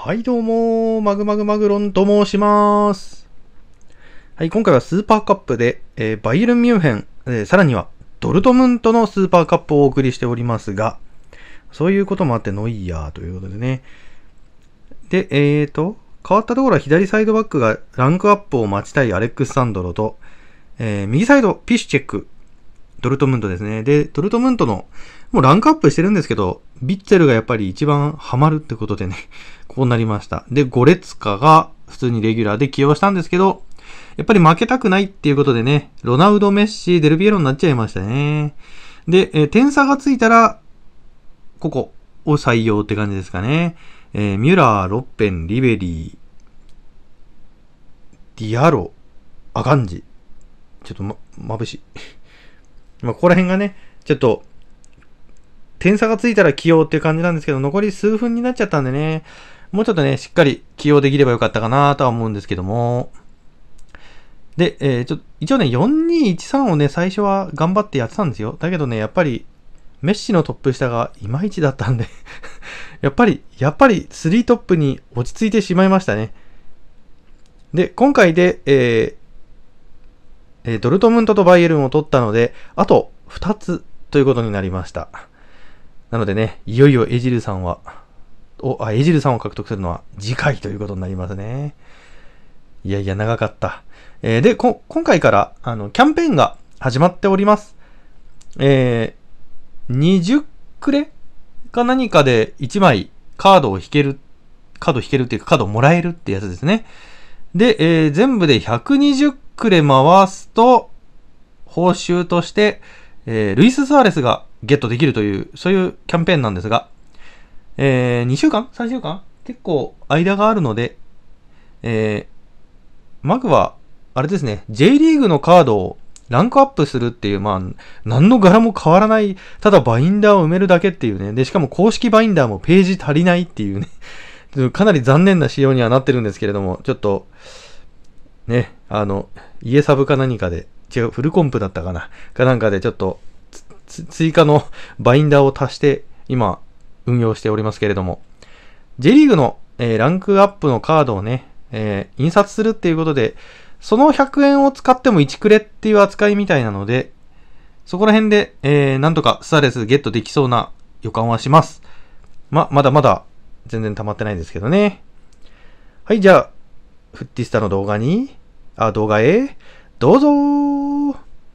はいどうも、マグマグマグロンと申します。はい、今回はスーパーカップで、バイエルンミュンヘン、さらにはドルトムントのスーパーカップをお送りしておりますが、そういうこともあってノイヤーということでね。で、変わったところは左サイドバックがランクアップを待ちたいアレックス・サンドロと、右サイドピシュチェック、ドルトムントですね。で、ドルトムントの、もうランクアップしてるんですけど、ビッツェルがやっぱり一番ハマるってことでね、こうなりました。で、ゴレツカが普通にレギュラーで起用したんですけど、やっぱり負けたくないっていうことでね、ロナウド、メッシ、デルピエロになっちゃいましたね。で、点差がついたら、ここを採用って感じですかね。ミュラー、ロッペン、リベリー、ディアロ、アカンジ。ちょっと眩しい。ここら辺がね、ちょっと、点差がついたら起用っていう感じなんですけど、残り数分になっちゃったんでね、もうちょっとね、しっかり起用できればよかったかなとは思うんですけども。で、一応ね、4-2-1-3をね、最初は頑張ってやってたんですよ。だけどね、やっぱり、メッシのトップ下がいまいちだったんでやっぱり、3トップに落ち着いてしまいましたね。で、今回で、ドルトムントとバイエルンを取ったので、あと2つということになりました。なのでね、いよいよエジルさんを獲得するのは次回ということになりますね。いやいや、長かった。で、今回から、キャンペーンが始まっております。20クレか何かで1枚カードを引けるっていうかカードをもらえるってやつですね。で、全部で120クレ回すと、報酬として、ルイス・スアレスがゲットできるという、そういうキャンペーンなんですが、2週間 ?3 週間結構間があるので、マグは、あれですね、J リーグのカードをランクアップするっていう、何の柄も変わらない、ただバインダーを埋めるだけっていうね、で、しかも公式バインダーもページ足りないっていうね、かなり残念な仕様にはなってるんですけれども、ちょっと、ね、家サブか何かで、フルコンプだったかなかなんかでちょっと、追加のバインダーを足して、今、運用しておりますけれども、J リーグの、ランクアップのカードをね、印刷するっていうことで、その100円を使っても1クレっていう扱いみたいなので、そこら辺で、なんとかスアレスゲットできそうな予感はします。まだまだ全然溜まってないですけどね。はい、じゃあ、フッティスタの動画へ、どうぞー。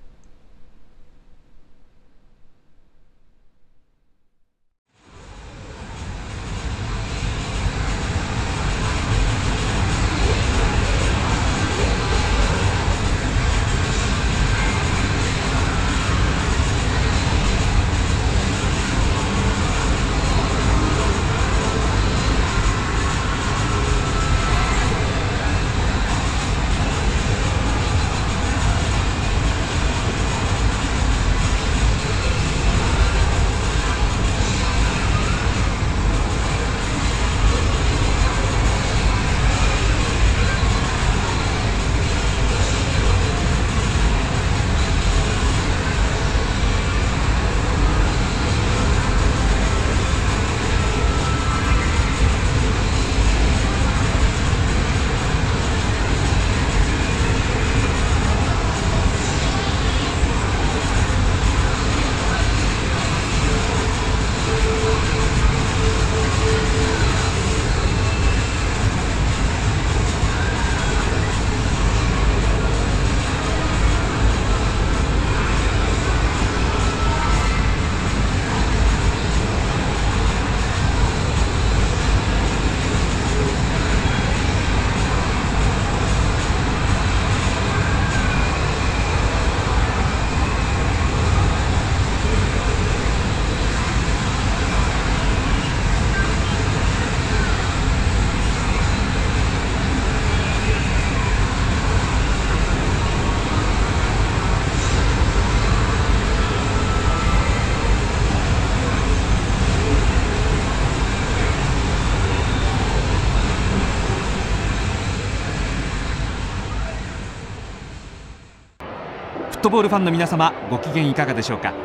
フットボールファンの皆様、ご機嫌いかがでしょうか。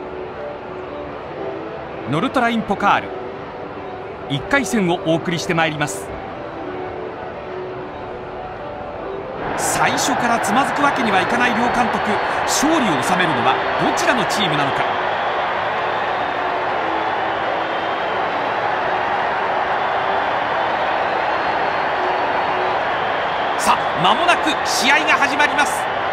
ノルトラインポカール1回戦をお送りしてまいります。 最初からつまずくわけにはいかない両監督。勝利を収めるのはどちらのチームなのか。さあ間もなく試合が始まります。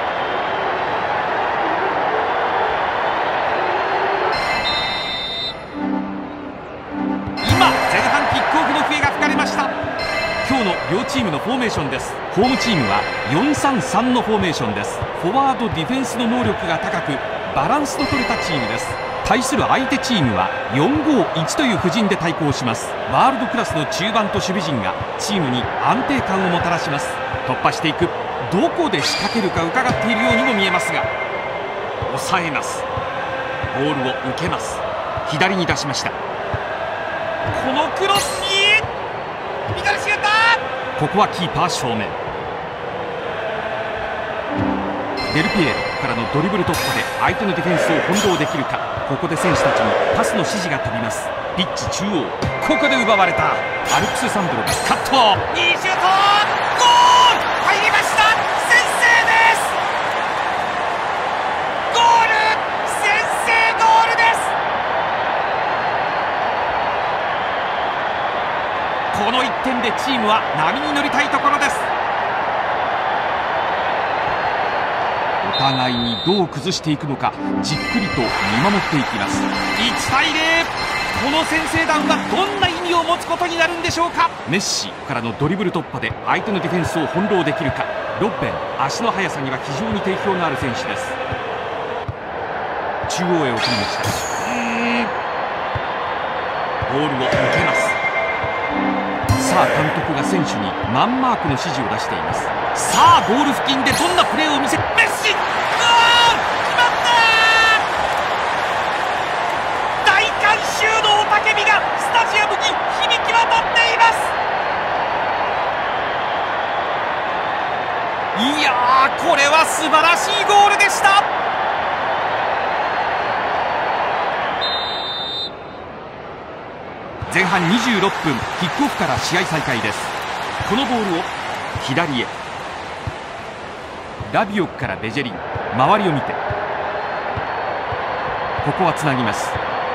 今前半キックオフの笛が吹かれました。今日の両チームのフォーメーションです。ホームチームは 4-3-3 のフォーメーションです。フォワードディフェンスの能力が高くバランスの取れたチームです。対する相手チームは 4-5-1 という布陣で対抗します。ワールドクラスの中盤と守備陣がチームに安定感をもたらします。突破していく。どこで仕掛けるか伺っているようにも見えますが、抑えます。ボールを受けます。左に出しました。このクロスにミドルシュート。ここはキーパー正面。デルピエロからのドリブル突破で相手のディフェンスを翻弄できるか。ここで選手たちにパスの指示が飛びます。ピッチ中央、ここで奪われた。アルプス・サンドロがカット。いいシュート。ゴール入りました。先制です。ゴール、先制ゴールです。この1点でチームは波に乗りたいところです。お互いにどう崩していくのかじっくりと見守っていきます。1対0。この先制弾はどんな意味を持つことになるんでしょうか。メッシからのドリブル突破で相手のディフェンスを翻弄できるか。ロッベン、足の速さには非常に定評のある選手です。中央へ送りました。ボールを受けます。さあ監督が選手にマンマークの指示を出しています。さあゴール付近でどんなプレーを見せ、メッシゴール決まった。大観衆の雄たけびがスタジアムに響き渡っています。いやー、これは素晴らしいゴールでした。前半26分、キックオフから試合再開です。このボールを左へ。ラビオからベジェリン、周りを見てここはつなぎます。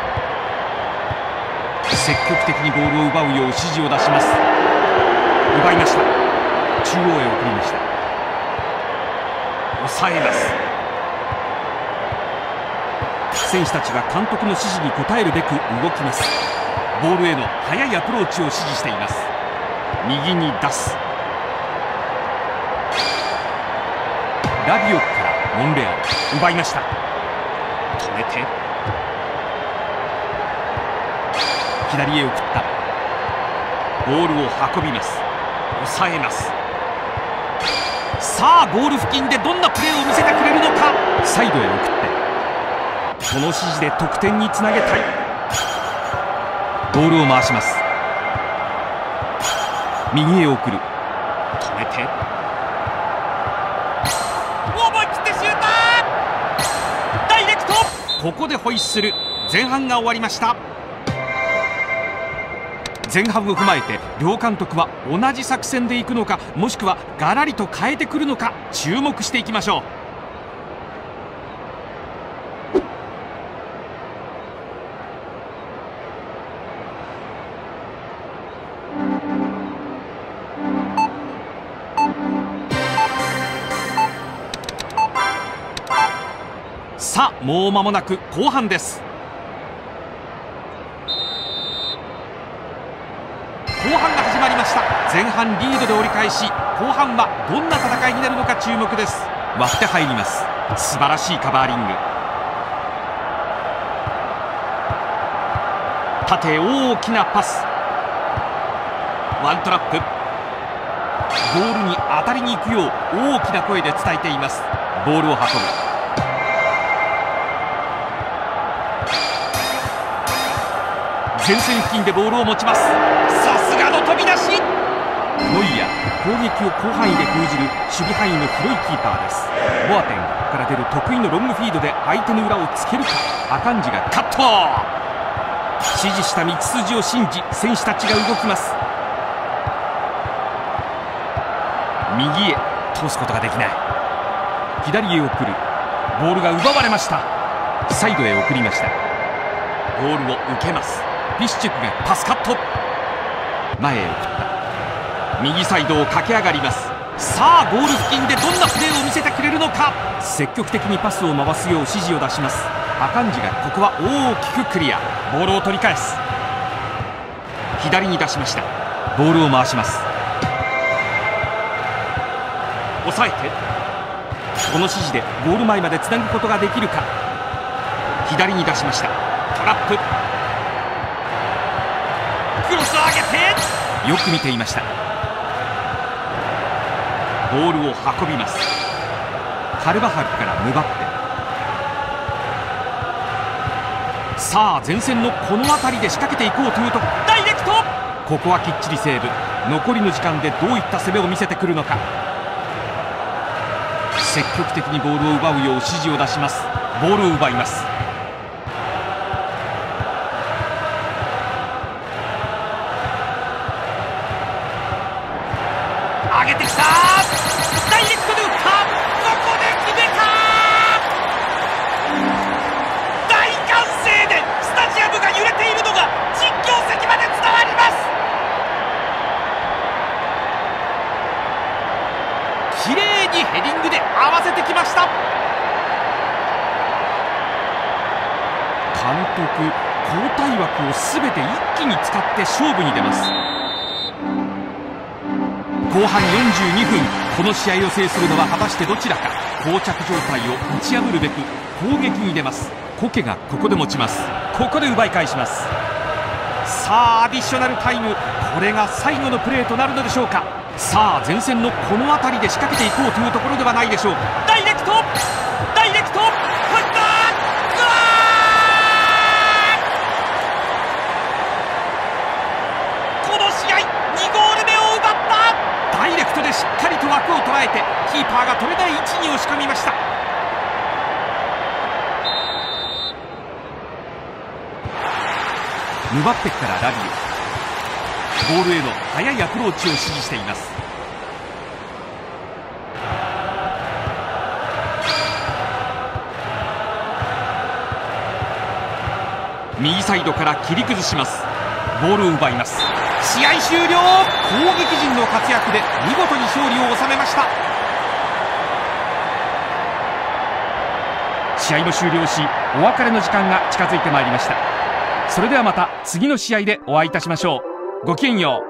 積極的にボールを奪うよう指示を出します。奪いました。中央へ送りました。抑えます。選手たちは監督の指示に応えるべく動きます。ボールへの速いアプローチを指示しています。右に出す。ラビオからモンレアル、奪いました。止めて左へ送った。ボールを運びます。抑えます。さあゴール付近でどんなプレーを見せてくれるのか。サイドへ送ってこの指示で得点につなげたい。ボールを回します。右へ送る。止めて思い切ってシュート。ダイレクト。ここでホイッスル。前半が終わりました。前半を踏まえて両監督は同じ作戦でいくのか、もしくはガラリと変えてくるのか、注目していきましょう。さあもう間もなく後半です。後半が始まりました。前半リードで折り返し、後半はどんな戦いになるのか注目です。割って入ります。素晴らしいカバーリング。縦へ大きなパス。ワントラップ。ボールに当たりに行くよう大きな声で伝えています。ボールを運ぶ。前線付近でボールを持ちます。さすがの飛び出し。ノイアー、攻撃を広範囲で封じる守備範囲の広いキーパーです。ボアテンから出る得意のロングフィードで相手の裏をつけるか。アカンジがカット。指示した道筋を信じ選手たちが動きます。右へ通すことができない。左へ送る。ボールが奪われました。サイドへ送りました。ボールを受けます。ピシチュクがパスカット、前へ送った。右サイドを駆け上がります。さあゴール付近でどんなプレーを見せてくれるのか。積極的にパスを回すよう指示を出します。アカンジがここは大きくクリア。ボールを取り返す。左に出しました。ボールを回します。抑えて、この指示でゴール前までつなぐことができるか。左に出しました。トラップ、クロスを上げて、よく見ていました。ボールを運びます。カルバハルからムバッペ。さあ前線のこの辺りで仕掛けていこうというと、ダイレクト、ここはきっちりセーブ。残りの時間でどういった攻めを見せてくるのか。積極的にボールを奪うよう指示を出します。ボールを奪います。上げてきた、ダイレクトで打った。ここで決めた。大歓声でスタジアムが揺れているのが実況席まで伝わります。綺麗にヘディングで合わせてきました。監督、交代枠を全て一気に使って勝負に出ます。後半42分、この試合を制するのは果たしてどちらか。膠着状態を打ち破るべく攻撃に出ます。コケがここで持ちます。ここで奪い返します。さあアディショナルタイム、これが最後のプレーとなるのでしょうか。さあ前線のこの辺りで仕掛けていこうというところではないでしょう。ダイレクト、ダイレクト、入った。この試合2ゴール目を奪った。ダイレクトでしっかりと枠を捉えて、キーパーが取れない位置に押し込みました。ムバッペからラビオ、ボールへの速いアプローチを指示しています。右サイドから切り崩します。ボールを奪います。試合終了。攻撃陣の活躍で見事に勝利を収めました。試合も終了し、お別れの時間が近づいてまいりました。それではまた次の試合でお会いいたしましょう。ごきげんよう。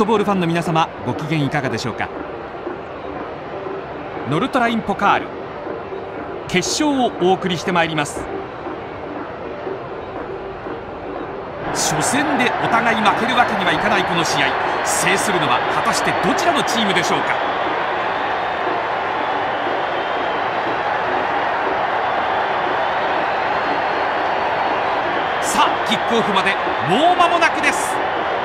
トボールファンの皆様、ご機嫌いかがでしょうか。ノルトラインポカール決勝をお送りしてまいります。初戦でお互い負けるわけにはいかないこの試合、制するのは果たしてどちらのチームでしょうか。さあキックオフまでもう間もなくです。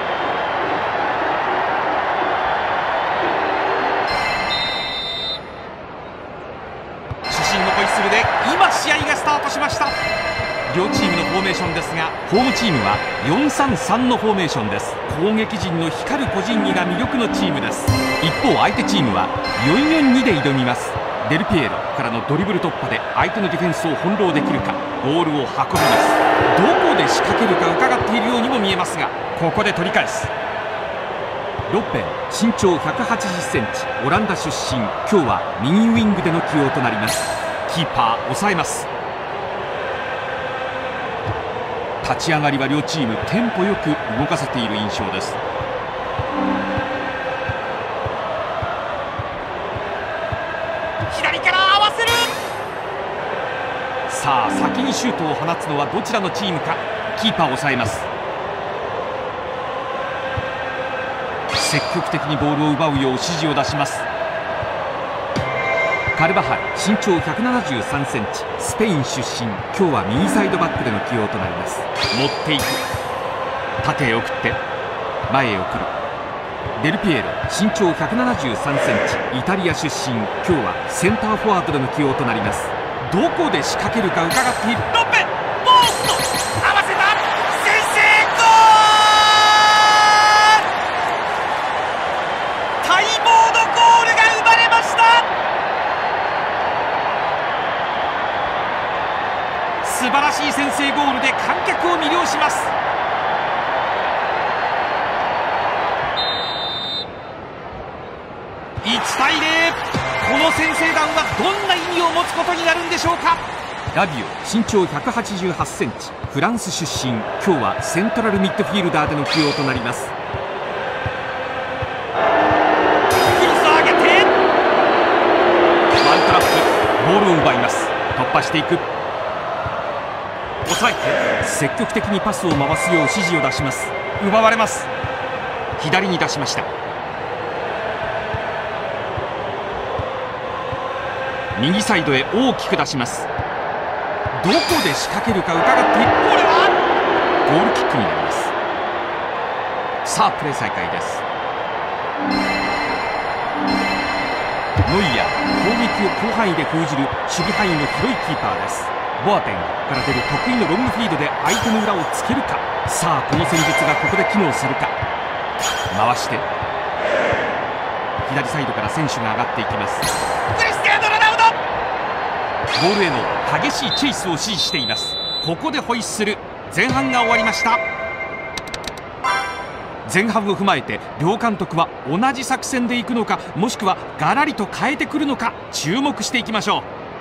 主審のホイッスルで今試合がスタートしました。両チームのフォーメーションですが、ホームチームは 4-3-3 のフォーメーションです。攻撃陣の光る個人技が魅力のチームです。一方相手チームは 4-4-2 で挑みます。デルピエロからのドリブル突破で相手のディフェンスを翻弄できるか、ボールを運びます。どこで仕掛けるか伺っているようにも見えますが、ここで取り返す。ロッベン、身長180センチ、オランダ出身。今日は右ウイングでの起用となります。キーパー抑えます。立ち上がりは両チームテンポよく動かせている印象です。左から合わせる。さあ先にシュートを放つのはどちらのチームか。キーパー抑えます。積極的にボールを奪うよう指示を出します。カルバハル、身長173センチ、スペイン出身。今日は右サイドバックでの起用となります。持っていく、縦へ送って前へ送る。デルピエロ、身長173センチ、イタリア出身。今日はセンターフォワードでの起用となります。どこで仕掛けるか伺っている。ロッペ、ポスト、合わせた。先制ゴール。待望のゴールが生まれました。素晴らしい先制ゴールで観客を魅了します。1対0。この先制弾はどんな意味を持つことになるんでしょうか。ラビオ、身長188センチ、フランス出身。今日はセントラルミッドフィールダーでの起用となります。クロスを上げてワントラップ、ボールを奪います。突破していく。抑えて積極的にパスを回すよう指示を出します。奪われます。左に出しました。右サイドへ大きく出します。どこで仕掛けるか伺っている。これはゴールキックになります。さあプレー再開です。ノイヤー、攻撃を広範囲で封じる守備範囲の広いキーパーです。ボアテンから出る得意のロングフィードで相手の裏をつけるか。さあこの戦術がここで機能するか。回して左サイドから選手が上がっていきます。クリスティアーノ・ロナウド、ボールへの激しいチェイスを指示しています。ここでホイッスル。前半が終わりました。前半を踏まえて両監督は同じ作戦でいくのか、もしくはガラリと変えてくるのか、注目していきましょう。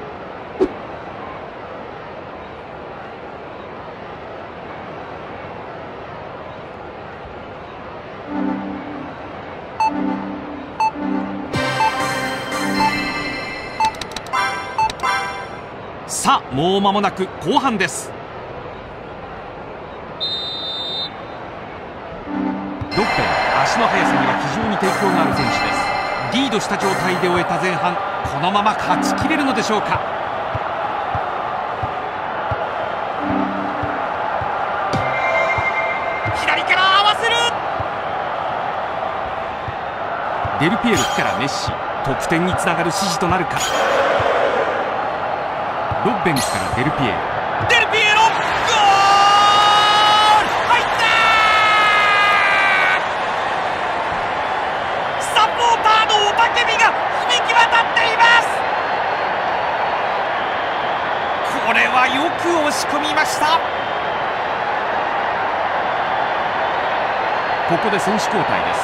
さあもう間もなく後半です。ロッペン、足の速さには非常に抵抗のある選手です。リードした状態で終えた前半、このまま勝ちきれるのでしょうか。左から合わせる。デルピエロからメッシ、得点につながる指示となるか。ロッベンからデルピエロ、デルピエロ、ゴール入った。サポーターの雄たけびが響き渡っています。これはよく押し込みました。ここで選手交代です。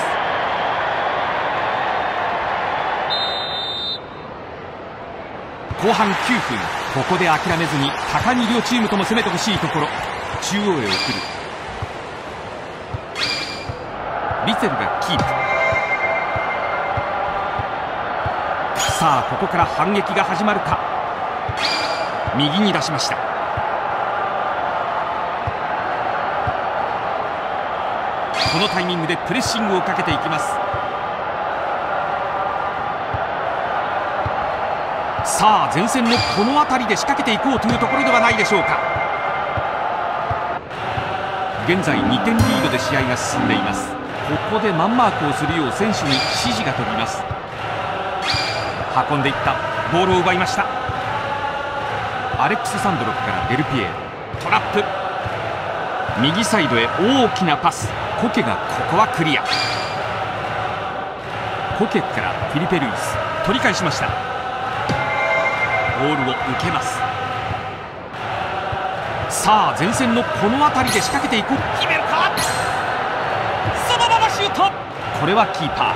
後半9分、ここで諦めずに果敢に両チームとも攻めてほしいところ。中央へ送る。 ビツェルがキープ。さあここから反撃が始まるか。右に出しました。このタイミングでプレッシングをかけていきます。さあ前線のこの辺りで仕掛けていこうというところではないでしょうか。現在2点リードで試合が進んでいます。ここでマンマークをするよう選手に指示が飛びます。運んでいった。ボールを奪いました。アレックス・サンドロフからデルピエール、トラップ、右サイドへ大きなパス。コケがここはクリア。コケからフィリペ・ルイス、取り返しました。ボールを受けます。さあ前線のこの辺りで仕掛けていこう。決めるか。そのままシュート。これはキーパ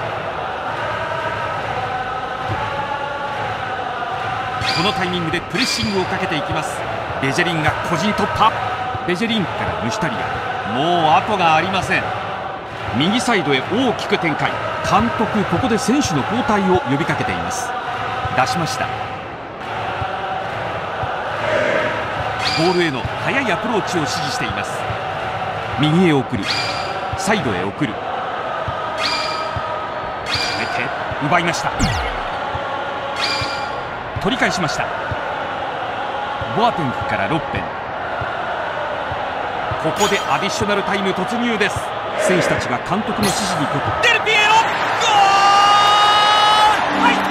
ー。このタイミングでプレッシングをかけていきます。ベジェリンが個人突破。ベジェリンからムシュタリア、もう後がありません。右サイドへ大きく展開。監督ここで選手の交代を呼びかけています。出しました。ボールへの速いアプローチを指示しています。右へ送る、サイドへ送る、止めて奪いました。取り返しました。ボアテンクからロッペン。ここでアディショナルタイム突入です。選手たちが監督の指示に応え、デルピエロ、ゴール、入った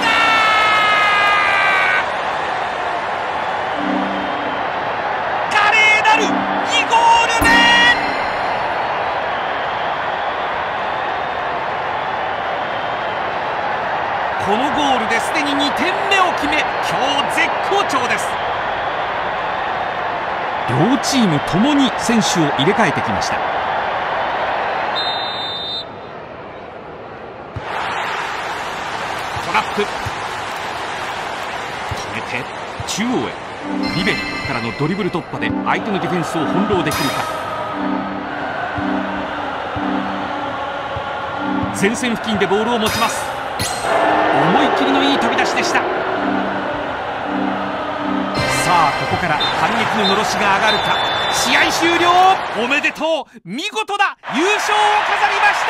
ー。華麗なる2ゴール目。このゴールですでに2点目を決め、今日絶好調です。両チームともに選手を入れ替えてきました。トラップ、決めて中央へ。リベリからのドリブル突破で相手のディフェンスを翻弄できるか。前線付近でボールを持ちます。思い切りのいい飛び出しでした。さあここから反撃ののろしが上がるか。試合終了。おめでとう、見事な優勝を飾りました。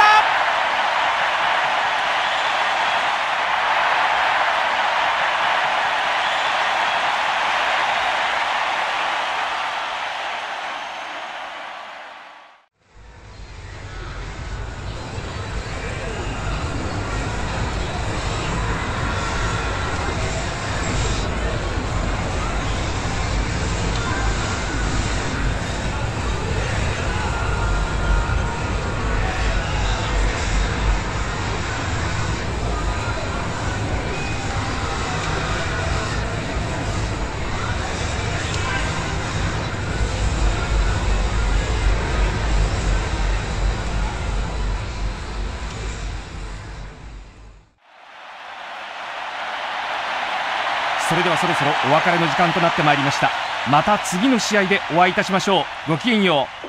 それではそろそろお別れの時間となってまいりました。また次の試合でお会いいたしましょう。ごきげんよう。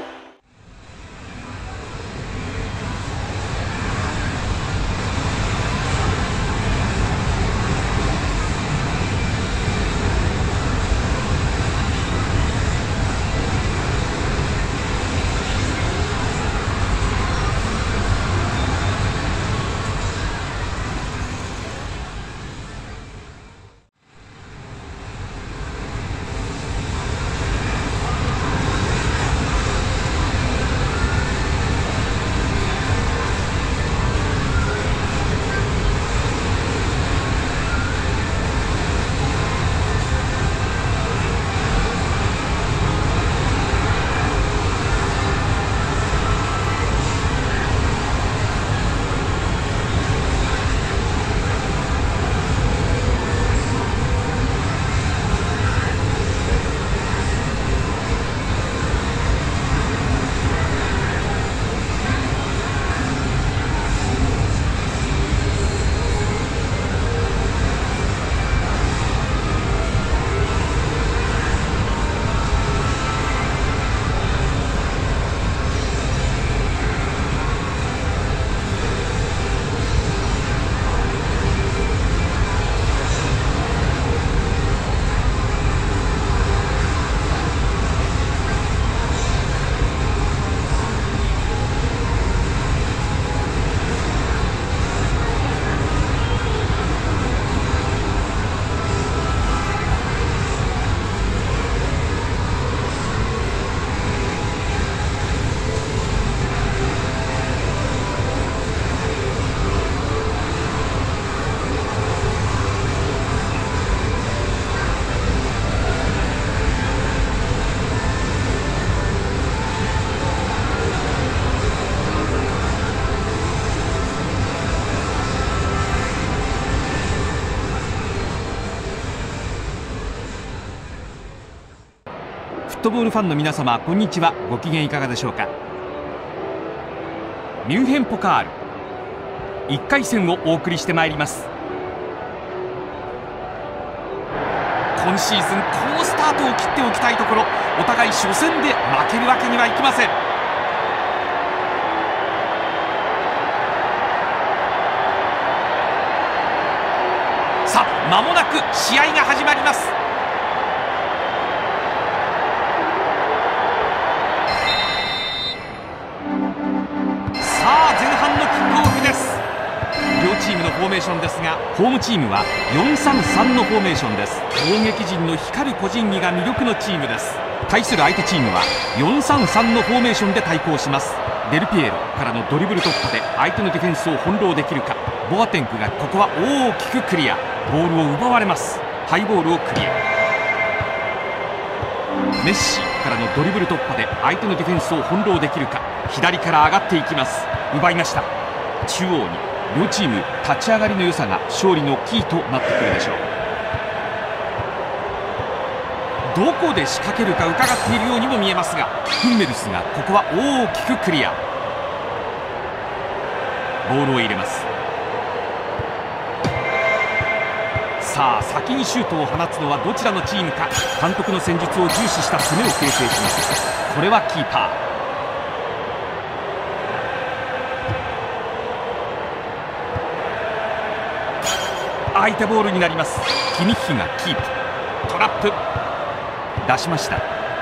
フットボールファンの皆様、こんにちは。ご機嫌いかがでしょうか。ミュンヘンポカール1回戦をお送りしてまいります。今シーズン好スタートを切っておきたいところ、お互い初戦で負けるわけにはいきません。さあ間もなく試合が始まります。さあ前半のキックオフです。両チームのフォーメーションですが、ホームチームは 4-3-3 のフォーメーションです。攻撃陣の光る個人技が魅力のチームです。対する相手チームは 4-3-3 のフォーメーションで対抗します。デルピエロからのドリブル突破で相手のディフェンスを翻弄できるか。ボアテンクがここは大きくクリア。ボールを奪われます。ハイボールをクリア。メッシからのドリブル突破で相手のディフェンスを翻弄できるか。左から上がっていきます。奪いました。中央に両チーム立ち上がりの良さが勝利のキーとなってくるでしょう。どこで仕掛けるか伺っているようにも見えますが、フンメルスがここは大きくクリア。ボールを入れます。さあ先にシュートを放つのはどちらのチームか。監督の戦術を重視した攻めを形成します。これはキーパー。空いたボールになります。キミッヒがキープ。トラップ出しました。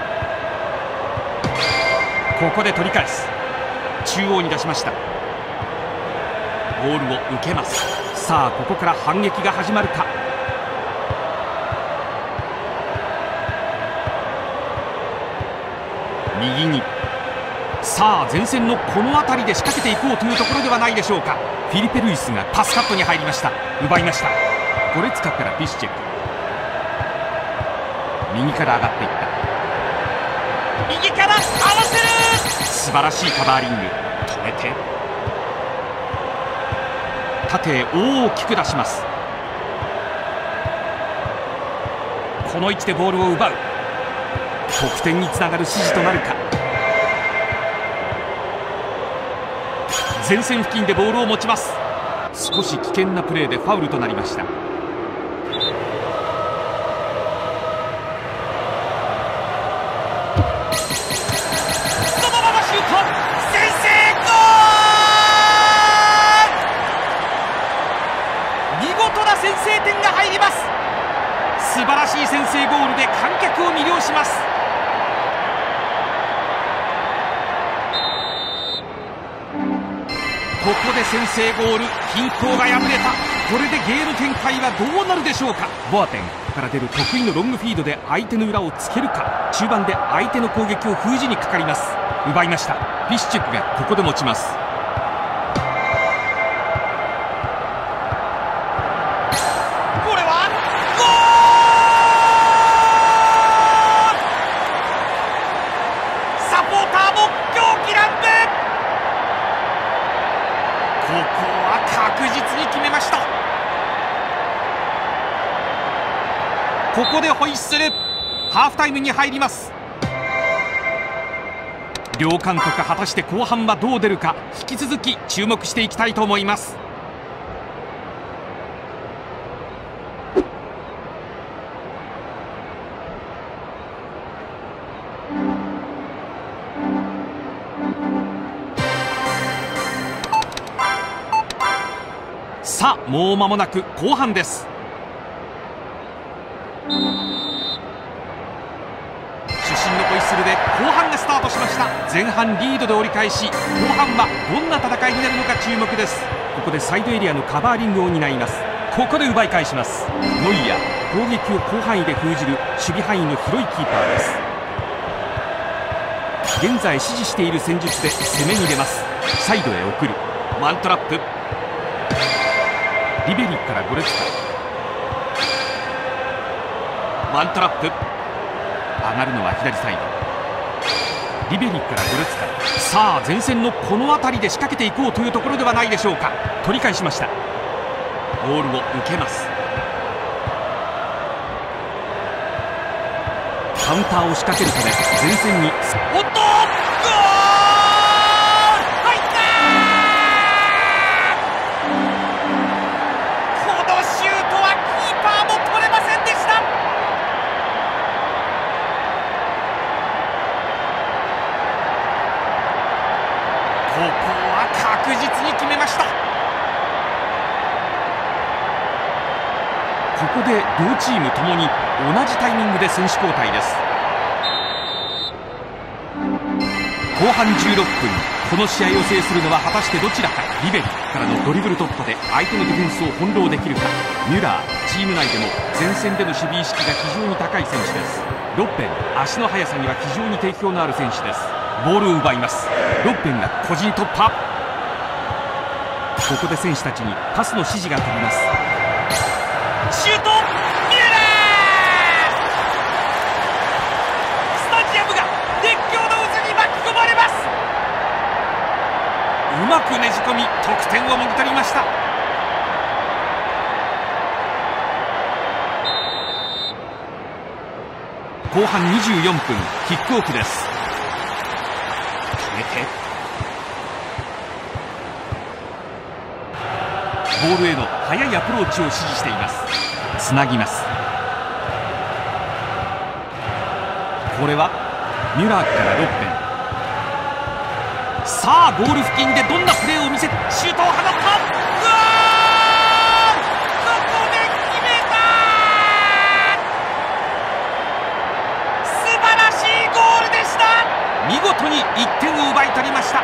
ここで取り返す。中央に出しました。ボールを受けます。さあここから反撃が始まるか。右に。さあ前線のこの辺りで仕掛けていこうというところではないでしょうか。フィリペ・ルイスがパスカットに入りました。奪いました。ゴレツカからピシチェク。右から上がっていった。右から合わせる。素晴らしいカバーリング。止めて縦へ大きく出します。この位置でボールを奪う。得点につながる指示となるか。前線付近でボールを持ちます。少し危険なプレーでファウルとなりました。そのままシュート。先制ゴール。見事な先制点が入ります。素晴らしい先制ゴールで観客を魅了します。ここで先制ゴール。均衡が破れた。これでゲーム展開はどうなるでしょうか。ボアテンから出る得意のロングフィードで相手の裏をつけるか。中盤で相手の攻撃を封じにかかります。奪いました。ピシチェクがここで持ちます。これはゴール。サポーターも狂喜乱舞。ここは確実に決めました。ここでホイッスル。ハーフタイムに入ります。両監督果たして後半はどう出るか、引き続き注目していきたいと思います。さあもう間もなく後半です。主審のホイッスルで後半がスタートしました。前半リードで折り返し、後半はどんな戦いになるのか注目です。ここでサイドエリアのカバーリングを担います。ここで奪い返します。ノイアー、攻撃を広範囲で封じる守備範囲の広いキーパーです。現在指示している戦術で攻めに出ます。サイドへ送る。ワントラップ。リベリからゴレツカ。ワントラップ。上がるのは左サイド。リベリからゴレツカ。さあ前線のこの辺りで仕掛けていこうというところではないでしょうか。取り返しました。ボールを受けます。 カウンターを仕掛けるため前線に、おっと、ゴール入った。このシュートはキーパーも取れませんでした。ここは確実に決めました。ここで両チームともに同じタイミングで選手交代です。後半16分、この試合を制するのは果たしてどちらか。リベリからのドリブル突破で相手のディフェンスを翻弄できるか。ミュラー、チーム内でも前線での守備意識が非常に高い選手です。ロッペン、足の速さには非常に定評のある選手です。ボールを奪います。ロッペンが個人突破。ここで選手たちにパスの指示が飛びます。シュート、ミュラー。スタジアムが熱狂の渦に巻き込まれます。うまくねじ込み得点をもぎ取りました。後半24分、キックオフです。決めてボールへの速いアプローチを指示しています。つなぎます。これはミュラーからロッペン。さあゴール付近でどんなプレーを見せ、シュートを放った。うわー、ここで決めた。素晴らしいゴールでした。見事に1点を奪い取りました。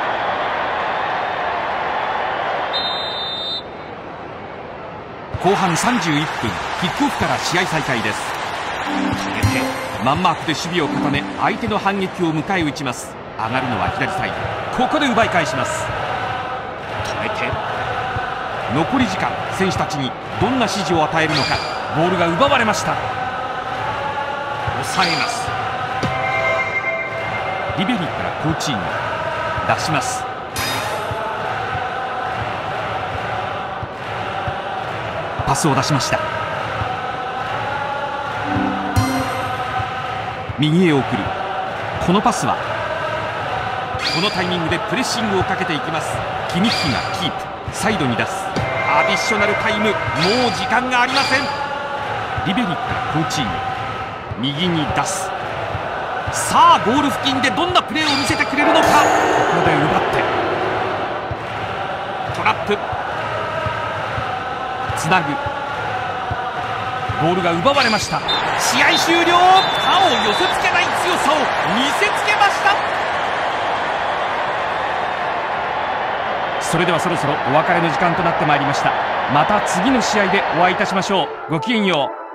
後半31分、キックオフから試合再開です。決めてマンマークで守備を固め相手の反撃を迎え撃ちます。上がるのは左サイド。ここで奪い返します。止めて残り時間、選手たちにどんな指示を与えるのか。ボールが奪われました。抑えます。リベリからコーチーニ出します。パスを出しました。右へ送る。このパスはこのタイミングでプレッシングをかけていきます。キミッヒがキープ、サイドに出す。アディショナルタイム、もう時間がありません。リベリからコーチーニ右に出す。さあゴール付近でどんなプレーを見せてくれるのか。ここで奪ってトラップ、つなぐ。ボールが奪われました。試合終了。他を寄せつけない強さを見せつけました。それではそろそろお別れの時間となってまいりました。また次の試合でお会いいたしましょう。ごきげんよう。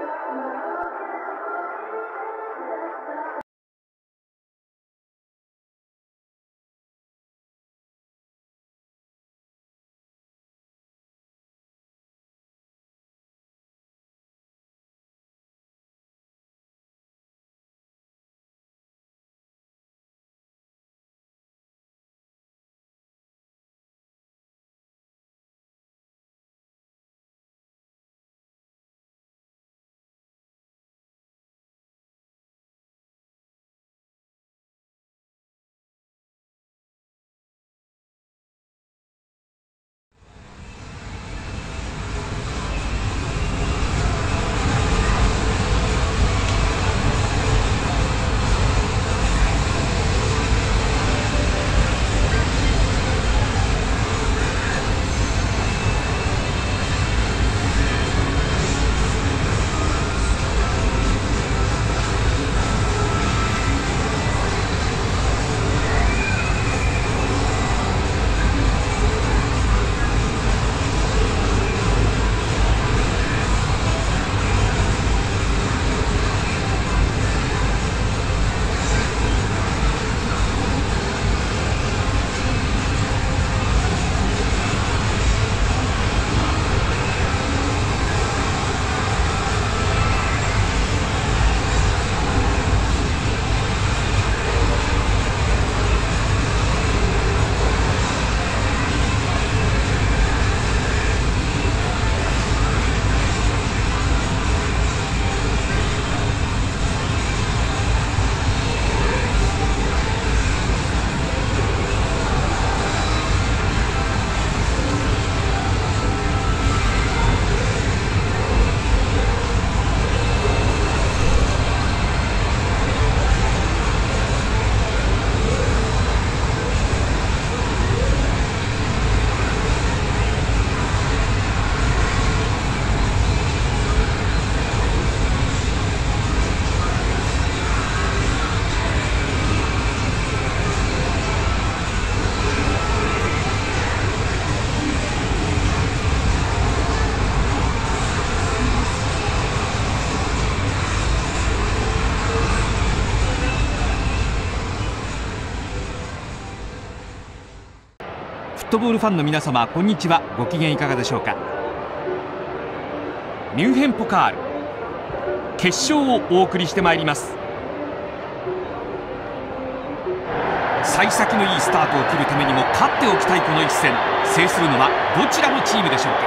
ットボールファンの皆様、こんにちは。ご機嫌いかがでしょうか。ミュンヘンポカール決勝をお送りしてまいります。幸先のいいスタートを切るためにも勝っておきたいこの一戦、制するのはどちらのチームでしょうか。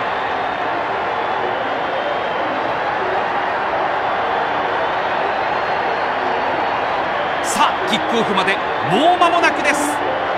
さあキックオフまでもう間もなくです。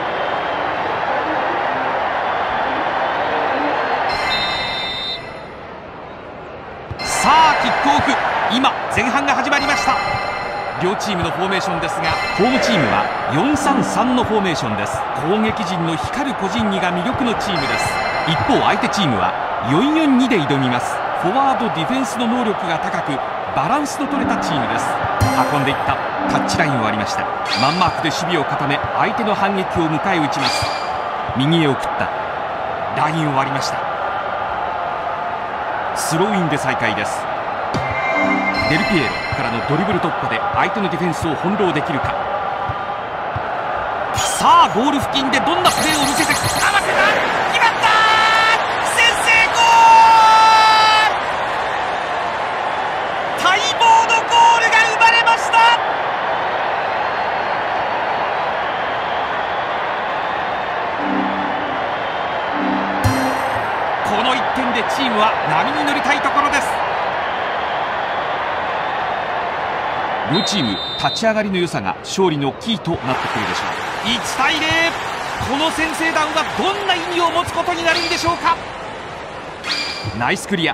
さあキックオフ、今前半が始まりました。両チームのフォーメーションですが、ホームチームは 4-3-3 のフォーメーションです。攻撃陣の光る個人技が魅力のチームです。一方相手チームは 4-4-2 で挑みます。フォワードディフェンスの能力が高くバランスの取れたチームです。運んでいった。タッチラインを割りました。マンマークで守備を固め相手の反撃を迎え撃ちます。右へ送った。ラインを割りました。スローインで再開です。デルピエロからのドリブル突破で相手のディフェンスを翻弄できるか。さあゴール付近でどんなプレーを見せて合わせた、決まった、先制ゴール、待望のゴールが生まれました。この1点でチームは波に乗りたいところです。両チーム立ち上がりの良さが勝利のキーとなってくるでしょう。1対0、この先制弾はどんな意味を持つことになるんでしょうか。ナイスクリア。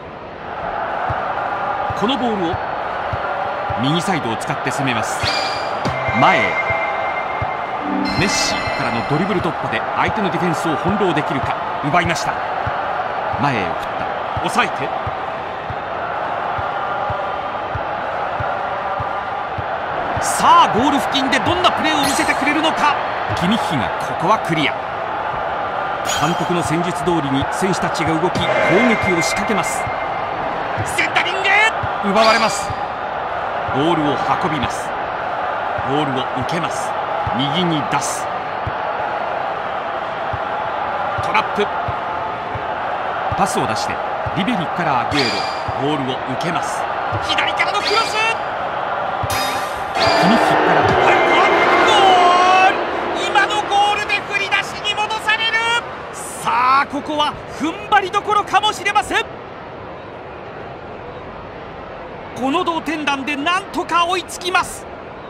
このボールを右サイドを使って攻めます。前へ。メッシからのドリブル突破で相手のディフェンスを翻弄できるか。奪いました。前へ送った。抑えてさあゴール付近でどんなプレーを見せてくれるのか。キミッヒがここはクリア。監督の戦術通りに選手たちが動き攻撃を仕掛けます。センタリング奪われます。ボールを運びます。ボールを受けます。右に出す。トラップ。パスを出してリベリからアグエロ。ボールを受けます。左からのクロス。キミッヒからゴール。今のゴールで振り出しに戻される。さあここは踏ん張りどころかもしれません。この同点弾でなんとか追いつきます。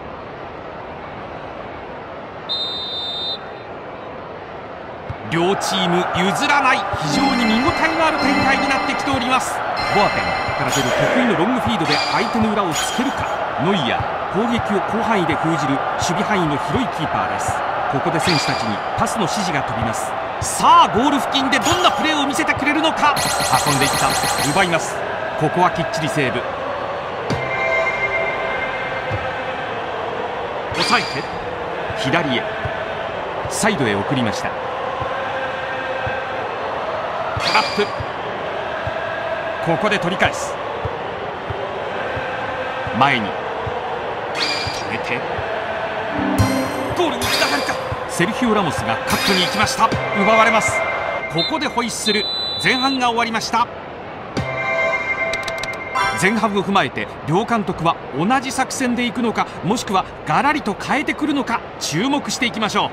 両チーム譲らない、非常に見応えのある展開になってきております。ボアテンから出る得意のロングフィードで相手の裏をつけるか。ノイアー、攻撃を広範囲で封じる守備範囲の広いキーパーです。ここで選手たちにパスの指示が飛びます。さあゴール付近でどんなプレーを見せてくれるのか。運んでいった。奪います。ここはきっちりセーブ。抑えて左へ。サイドへ送りました。トラップ。ここで取り返す。前に止めてゴールにつながるか。セルヒオ・ラモスがカットに行きました。奪われます。ここでホイッスル。前半が終わりました。前半を踏まえて両監督は同じ作戦でいくのか、もしくはガラリと変えてくるのか、注目していきましょう。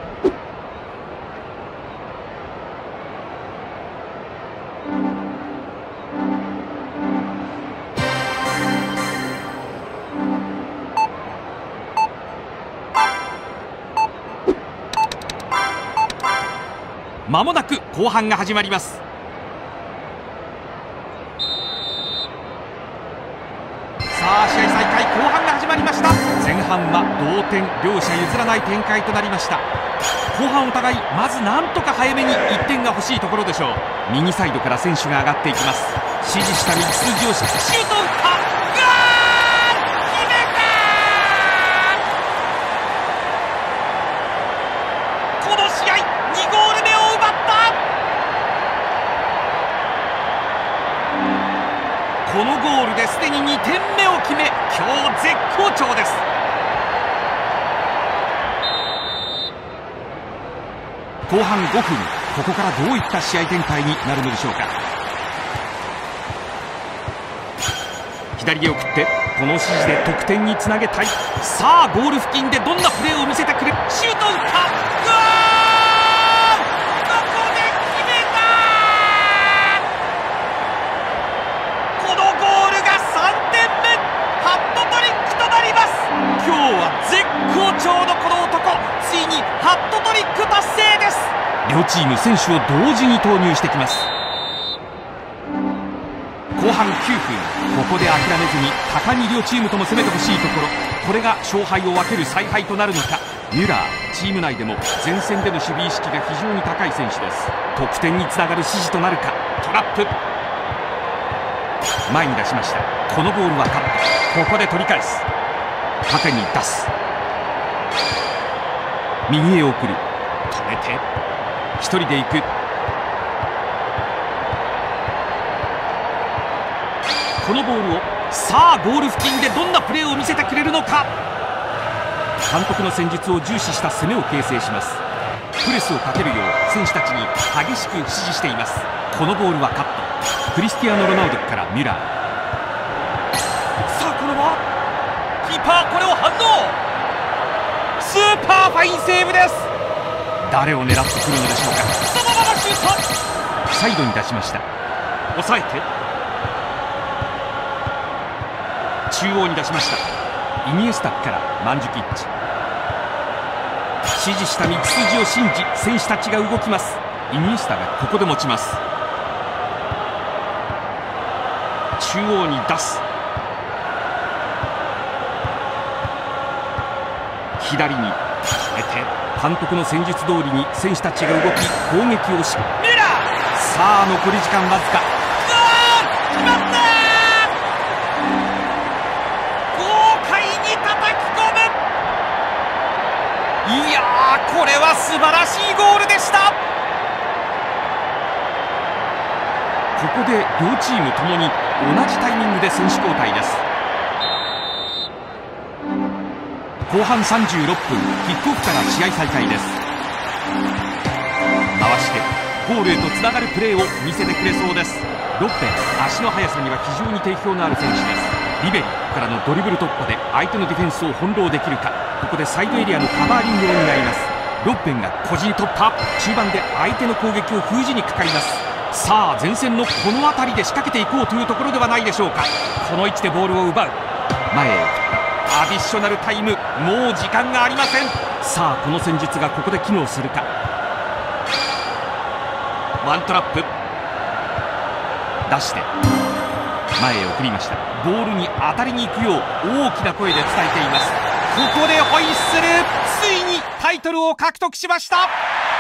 まもなく後半が始まります。さあ試合再開、後半が始まりました。前半は同点、両者譲らない展開となりました。後半お互いまずなんとか早めに1点が欲しいところでしょう。右サイドから選手が上がっていきます。指示した右筋をシュートを打った。このゴールですでに2点目を決め、今日絶好調です。後半5分、 ここからどういった試合展開になるのでしょうか。左へ送ってこの指示で得点につなげたい。さあゴール付近でどんなプレーを見せてくれる。シュートを打った。うわー、ここで決めた。このゴールが3点目、ハットトリックとなります。今日は絶好調のこの男、ついにハットトリック達成です。両チーム選手を同時に投入してきます。後半9分、ここで諦めずに果敢に両チームとも攻めてほしいところ、これが勝敗を分ける采配となるのか。ミュラー、チーム内でも前線での守備意識が非常に高い選手です。得点につながる指示となるか。トラップ、前に出しました。このボールはカット。ここで取り返す。縦に出す。右へ送る。止めて1人で行く。このボールをさあゴール付近でどんなプレーを見せてくれるのか。監督の戦術を重視した攻めを形成します。プレスをかけるよう選手たちに激しく指示しています。このボールはカット。クリスティアーノ・ロナウドからミュラー。さあこのままキーパーこれを反応。スーパーファインセーブです。誰を狙ってくるのでしょうか。そのままシュート。サイドに出しました。抑えて中央に出しました。イニエスタからマンジュキッチ。指示した道筋を信じ選手たちが動きます。イニエスタがここで持ちます。中央に出す。左に止めて監督の戦術通りに選手たちが動き攻撃をし、ミュラー。さあ残り時間わずか。決まった。いやー、これは素晴らしいゴールでした。ここで両チームともに同じタイミングで選手交代です。後半36分、キックオフから試合再開です。回してゴールへとつながるプレーを見せてくれそうです。ロッペン、足の速さには非常に定評のある選手です。リベリからのドリブル突破で相手のディフェンスを翻弄できるか。ここでサイドエリアのカバーリングを担います。ロッペンが個人突破。中盤で相手の攻撃を封じにかかります。さあ前線のこの辺りで仕掛けていこうというところではないでしょうか。この位置でボールを奪う。前へ送った。アディショナルタイム、もう時間がありません。さあこの戦術がここで機能するか。ワントラップ出して前へ送りました。ボールに当たりに行くよう大きな声で伝えています。ここでホイッスル。ついにタイトルを獲得しました。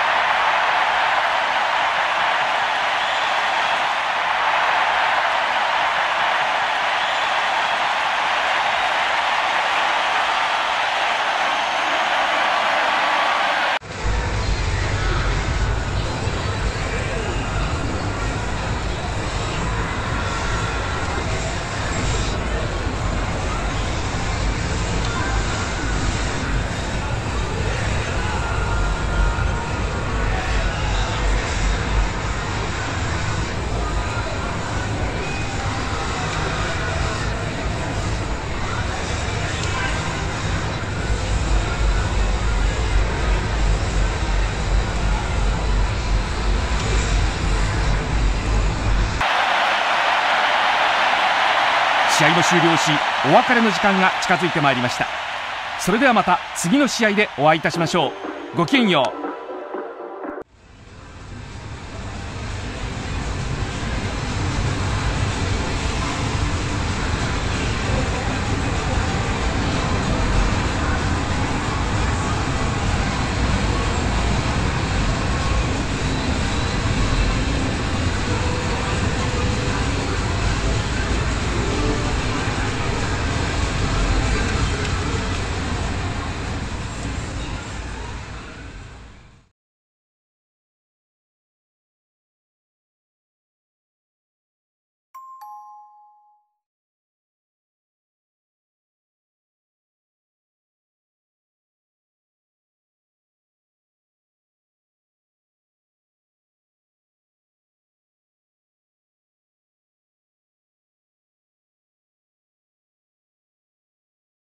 試合も終了し、お別れの時間が近づいてまいりました。それではまた次の試合でお会いいたしましょう。ごきげんよう。